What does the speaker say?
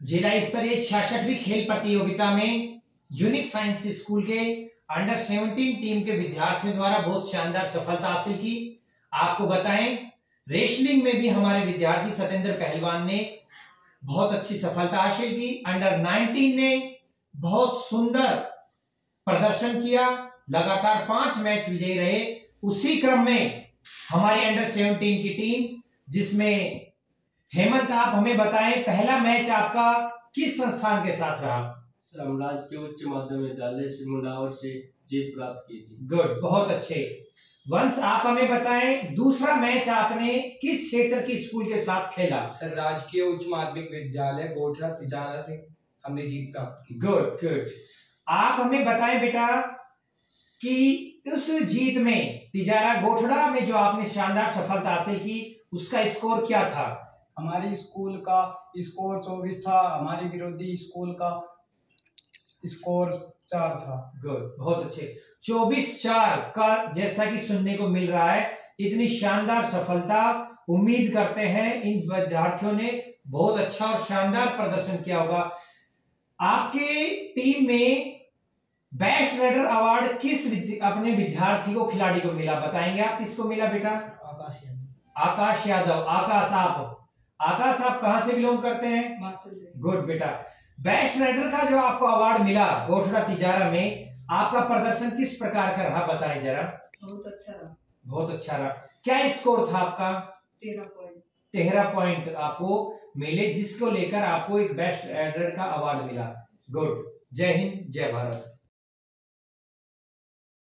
जिला स्तरीय 66वीं खेल प्रतियोगिता में यूनिक साइंस स्कूल के अंडर 17 टीम के विद्यार्थियों द्वारा बहुत शानदार सफलता हासिल की। आपको बताएं, रेसलिंग में भी हमारे विद्यार्थी सतेंद्र पहलवान ने बहुत अच्छी सफलता हासिल की। अंडर 19 ने बहुत सुंदर प्रदर्शन किया, लगातार 5 मैच विजयी रहे। उसी क्रम में हमारी अंडर 17 की टीम, जिसमें हेमंत, आप हमें बताएं पहला मैच आपका किस संस्थान के साथ रहा? हम राजकीय उच्च माध्यमिक विद्यालय सिमुलावर से जीत प्राप्त की थी। गुड, बहुत अच्छे। वंश, आप हमें बताएं दूसरा मैच आपने किस क्षेत्र की स्कूल के साथ खेला? सर, राजकीय उच्च माध्यमिक विद्यालय गोठरा तिजारा से हमने जीत प्राप्त की। Good good. आप हमें बताएं बेटा कि उस जीत में तिजारा गोठड़ा में जो आपने शानदार सफलता हासिल की, उसका स्कोर क्या था? हमारी स्कूल का स्कोर 24 था, हमारे विरोधी स्कूल का स्कोर 4 था। गुड, बहुत अच्छे। 24-4 का जैसा कि सुनने को मिल रहा है। इतनी शानदार सफलता, उम्मीद करते हैं इन विद्यार्थियों ने बहुत अच्छा और शानदार प्रदर्शन किया होगा। आपके टीम में बेस्ट राइडर अवार्ड किस अपने विद्यार्थी को, खिलाड़ी को मिला, बताएंगे आप किसको मिला बेटा? आकाश यादव। आकाश यादव। आकाश आप कहां से बिलोंग करते हैं? हिमाचल से। गुड बेटा। बेस्ट राइडर का जो आपको अवार्ड मिला गोठड़ा तिजारा में, आपका प्रदर्शन किस प्रकार का रहा, बताएं जरा। बहुत अच्छा रहा। बहुत अच्छा रहा। क्या स्कोर था आपका? 13 पॉइंट आपको मिले, जिसको लेकर आपको एक बेस्ट राइडर का अवार्ड मिला। गुड। जय हिंद, जय भारत।